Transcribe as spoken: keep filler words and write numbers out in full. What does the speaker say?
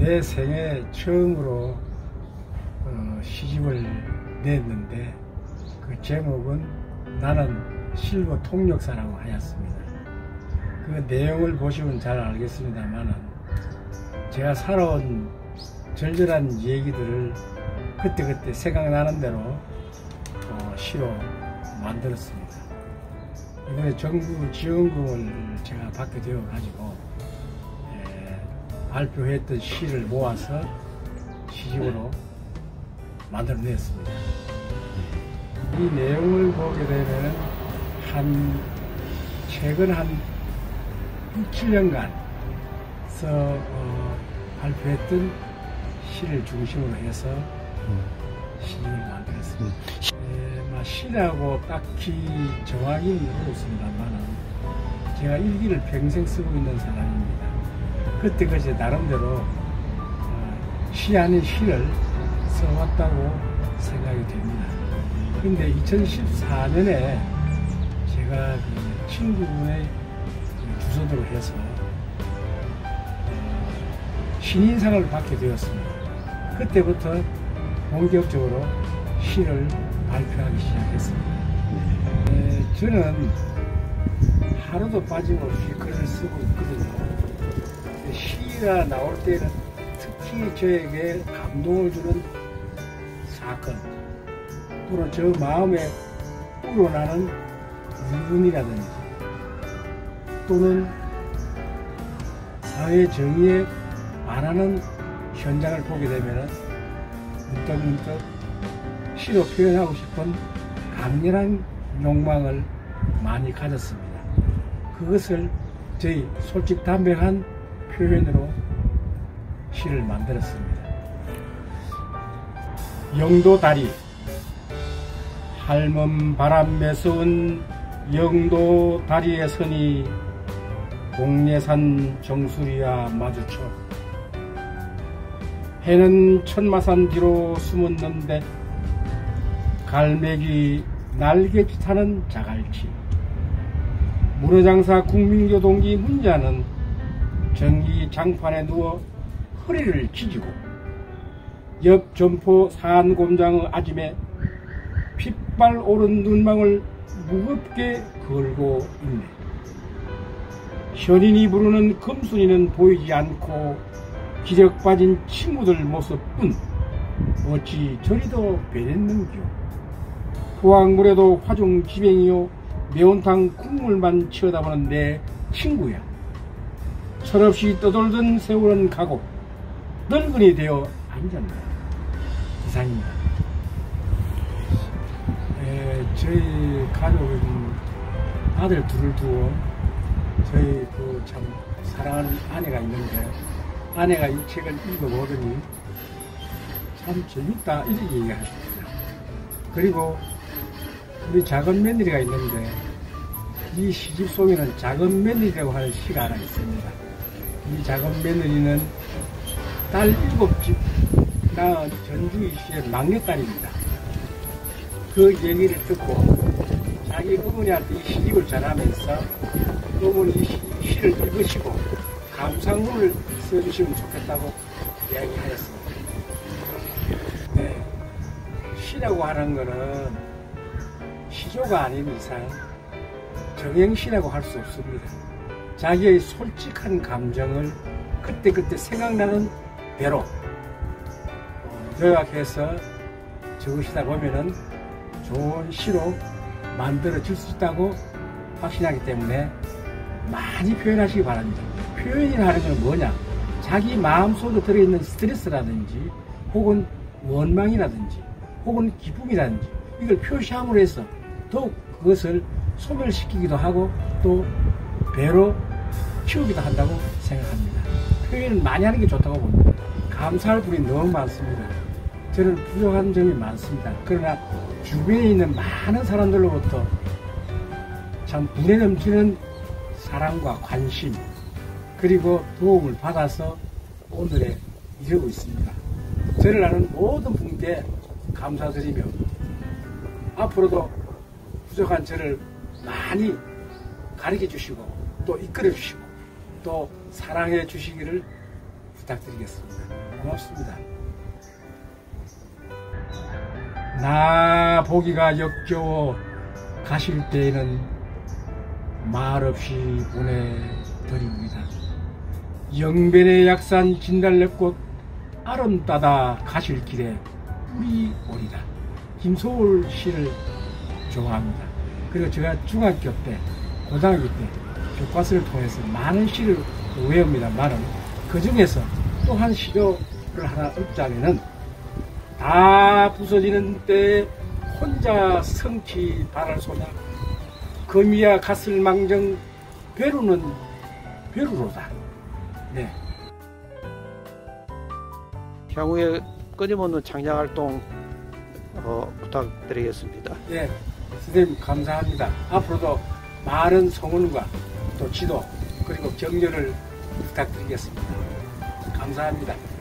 내 생애 처음으로 어, 시집을 냈는데 그 제목은 나는 실버 통역사라고 하였습니다. 그 내용을 보시면 잘 알겠습니다만 제가 살아온 절절한 얘기들을 그때그때 생각나는 대로 어, 시로 만들었습니다. 이번에 정부 지원금을 제가 받게 되어 가지고 에, 발표했던 시를 모아서 시집으로 만들어냈습니다. 이 내용을 보게 되면 한 최근 한 육, 칠 년간 어, 발표했던 시를 중심으로 해서 시집을 만들었습니다. 에, 시라고 딱히 정하기는 어렵습니다만 제가 일기를 평생 쓰고 있는 사람입니다. 그때 그제 나름대로 어, 시 아닌 시를 써왔다고 생각이 됩니다. 그런데 이천십사 년에 제가 그 친구분의 주소대로 해서 신인상을 받게 되었습니다. 그때부터 본격적으로 시를 발표하기 시작했습니다. 에, 저는 하루도 빠짐없이 글을 쓰고 있거든요. 시가 나올 때는 특히 저에게 감동을 주는 사건 또는 저 마음에 우러나는 유분이라든지 또는 사회 정의에 반하는 현장을 보게 되면 문득문득 시로 표현하고 싶은 강렬한 욕망을 많이 가졌습니다. 그것을 저희 솔직담백한 표현으로 시를 만들었습니다. 영도다리 할멈 바람 매서운 영도다리에 서니 공례산 정수리와 마주쳐 해는 천마산 뒤로 숨었는데 갈매기 날개짓하는 자갈치 문어장사 국민교 동기 문자는 전기 장판에 누워 허리를 찢고 옆 점포 산곰장의 아짐에 핏발 오른 눈망울 무겁게 걸고 있네. 현인이 부르는 금순이는 보이지 않고 기력 빠진 친구들 모습뿐 어찌 저리도 배렸는겨. 후황물에도 화중 지뱅이요 매운탕 국물만 치어다보는 내 친구야. 철없이 떠돌던 세월은 가고 늙은이 되어 앉았네. 이상입니다. 에, 저희 가족은 아들 둘을 두고 저희 그 참 사랑하는 아내가 있는데 아내가 이 책을 읽어보더니 참 재밌다 이렇게 얘기하십니다. 그리고 우리 작은 며느리가 있는데 이 시집 속에는 작은 며느리라고 하는 시가 하나 있습니다. 이 작은 며느리는 딸 일곱 집 낳은 전주희 씨의 막내딸입니다. 그 얘기를 듣고 자기 어머니한테 이 시집을 전하면서 어머니 이 시를 읽으시고 감상문을 써주시면 좋겠다고 이야기하였습니다. 네, 시라고 하는 것은 시조가 아닌 이상 정행시라고 할 수 없습니다. 자기의 솔직한 감정을 그때그때 생각나는 대로 어, 요약해서 적으시다 보면은 좋은 시로 만들어질 수 있다고 확신하기 때문에 많이 표현하시기 바랍니다. 표현이라는 건 뭐냐? 자기 마음속에 들어있는 스트레스라든지 혹은 원망이라든지 혹은 기쁨이라든지 이걸 표시함으로 해서 더욱 그것을 소멸시키기도 하고 또 배로 키우기도 한다고 생각합니다. 표현을 많이 하는 게 좋다고 봅니다. 감사할 분이 너무 많습니다. 저는 부족한 점이 많습니다. 그러나 주변에 있는 많은 사람들로부터 참 분에 넘치는 사랑과 관심 그리고 도움을 받아서 오늘에 이르고 있습니다. 저를 아는 모든 분께 감사드리며 앞으로도 부족한 저를 많이 가르쳐 주시고 또 이끌어 주시고 또 사랑해 주시기를 부탁드리겠습니다. 고맙습니다. 나 보기가 역겨워 가실 때에는 말없이 보내드립니다. 영변의 약산 진달래꽃 아름 따다 가실 길에 우리 오리라. 김소월 시를 좋아합니다. 그리고 제가 중학교 때, 고등학교 때 교과서를 통해서 많은 시를 외웁니다만은 그 중에서 또 한 시도를 하나 읊자면은 다 부서지는 때 혼자 성취 바랄 소냐 금이야 갔을 망정 배루는 배루로다. 네. 향후에 끊임없는 창작활동 어, 부탁드리겠습니다. 네, 선생님 감사합니다. 앞으로도 많은 성원과 또 지도 그리고 격려를 부탁드리겠습니다. 감사합니다.